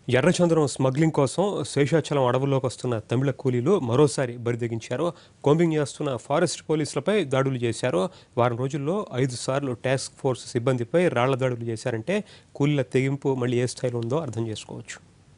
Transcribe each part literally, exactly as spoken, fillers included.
ఎర్రచందనం స్మగ్లింగ్ కోసం శేషాచలం అడవుల్లోకి వస్తున్న తమిళ కూలీలు మరోసారి బరిదెగించారు. కోంబింగ్ చేస్తున్న ఫారెస్ట్ పోలీసులపై దాడులు చేశారు. వారం రోజుల్లో ఐదు సార్లు టాస్క్ ఫోర్స్ సిబ్బందిపై రాళ్ల దాడులు చేశారంటే కూలీల తెగింపు మళ్ళీ ఏ స్థాయిలో ఉందో అర్థం చేసుకోవచ్చు.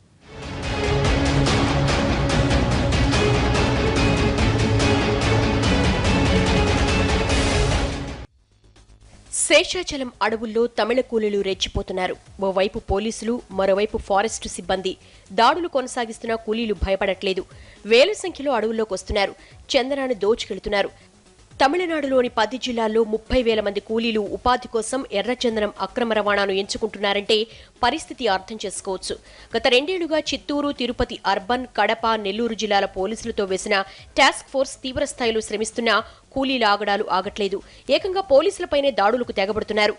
శేషాచలం అడవుల్లో తమిళ కూలీలు రెచ్చిపోతున్నారు. ఓవైపు పోలీసులు, మరోవైపు ఫారెస్టు సిబ్బంది దాడులు కొనసాగిస్తున్న కూలీలు భయపడట్లేదు. వేల సంఖ్యలో అడవుల్లోకి వస్తున్నారు, చందనాన్ని దోచుకెళ్తున్నారు. తమిళనాడులోని పది జిల్లాల్లో ముప్పై వేల మంది కూలీలు ఉపాధి కోసం ఎర్రచందనం అక్రమ రవాణాను ఎంచుకుంటున్నారంటే పరిస్థితి అర్థం చేసుకోవచ్చు. గత రెండేళ్లుగా చిత్తూరు, తిరుపతి అర్బన్, కడప, నెల్లూరు జిల్లాల పోలీసులతో వేసిన టాస్క్ ఫోర్స్ తీవ్రస్థాయిలో శ్రమిస్తున్నా కూలీల ఆగడాలు ఆగట్లేదు. ఏకంగా పోలీసులపైనే దాడులకు తెగబడుతున్నారు.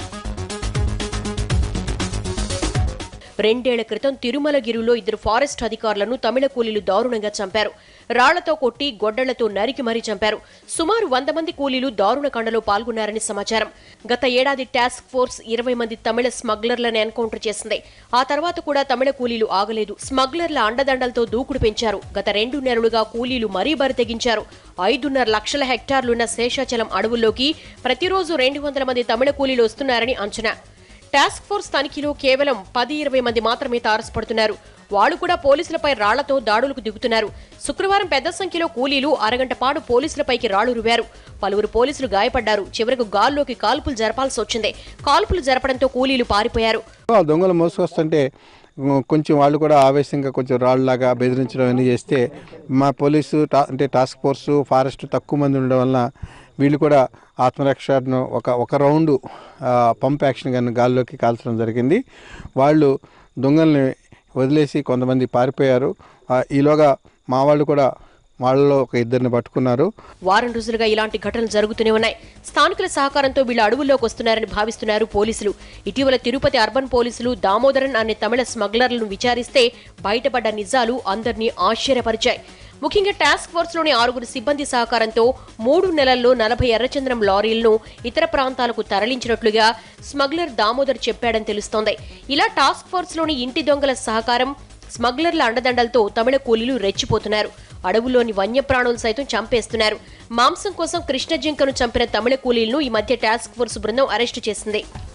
రెండేళ్ల క్రితం తిరుమలగిరిలో ఇద్దరు ఫారెస్ట్ అధికారులను తమిళ కూలీలు దారుణంగా చంపారు. రాళ్లతో కొట్టి, గొడ్డళ్లతో నరికి మరీ చంపారు. సుమారు వంద మంది కూలీలు దారుణ కాండలో పాల్గొన్నారని సమాచారం. గత ఏడాది టాస్క్ ఫోర్స్ ఇరవై మంది తమిళ స్మగ్లర్లను ఎన్కౌంటర్ చేసింది. ఆ తర్వాత కూడా తమిళ కూలీలు ఆగలేదు. స్మగ్లర్ల అండదండలతో దూకుడు పెంచారు. గత రెండు నెలలుగా కూలీలు మరీ బరి తెగించారు. ఐదున్నర లక్షల హెక్టార్లున్న శేషాచలం అడవుల్లోకి ప్రతిరోజు రెండు వందల మంది తమిళ కూలీలు వస్తున్నారని అంచనా. టాస్క్ ఫోర్స్ తనిఖీలో కేవలం పది ఇరవై మంది మాత్రమే తారసపడుతున్నారు. వాళ్లు కూడా పోలీసులపై రాళ్లతో దాడులకు దిగుతున్నారు. శుక్రవారం పెద్ద సంఖ్యలో కూలీలు అరగంట పాటు పోలీసులపైకి రాళ్లు రువారు. పలువురు పోలీసులు గాయపడ్డారు. చివరకు గాల్లోకి కాల్పులు జరపాల్సి వచ్చింది. కాల్పులు జరపడంతో కూలీలు పారిపోయారు. దొంగలు మోసుకొస్తుంటే కొంచెం వాళ్ళు కూడా ఆవేశంగా కొంచెం రాళ్లాగా బెదిరించడం అన్నీ చేస్తే మా పోలీసు అంటే టాస్క్ ఫోర్సు ఫారెస్ట్ తక్కువ మంది ఉండడం వలన వీళ్ళు కూడా ఆత్మరక్షను ఒక ఒక రౌండ్ పంప్ యాక్షన్ కానీ గాల్లోకి కాల్చడం జరిగింది. వాళ్ళు దొంగల్ని వదిలేసి కొంతమంది పారిపోయారు. ఈలోగా మా వాళ్ళు కూడా వాళ్ళలో ఒక ఇద్దరిని పట్టుకున్నారు. వారం రోజులుగా ఇలాంటి ఘటనలు జరుగుతూనే ఉన్నాయి. స్థానికుల సహకారంతో వీళ్ళు అడవుల్లోకి వస్తున్నారని భావిస్తున్నారు పోలీసులు. ఇటీవల తిరుపతి అర్బన్ పోలీసులు దామోదరన్ అనే తమిళ స్మగ్లర్లను విచారిస్తే బయటపడ్డ నిజాలు అందరినీ ఆశ్చర్యపరిచాయి. ముఖ్యంగా టాస్క్ ఫోర్స్ లోని ఆరుగురు సిబ్బంది సహకారంతో మూడు నెలల్లో నలభై ఎర్రచందనం లారీలను ఇతర ప్రాంతాలకు తరలించినట్లుగా స్మగ్లర్ దామోదర్ చెప్పాడని తెలుస్తోంది. ఇలా టాస్క్ ఫోర్స్ లోని ఇంటి దొంగల సహకారం, స్మగ్లర్ల అండదండలతో తమిళ కూలీలు రెచ్చిపోతున్నారు. అడవుల్లోని వన్యప్రాణులు సైతం చంపేస్తున్నారు. మాంసం కోసం కృష్ణ జింకను చంపిన తమిళ కూలీలను ఈ మధ్య టాస్క్ ఫోర్స్ బృందం అరెస్టు చేసింది.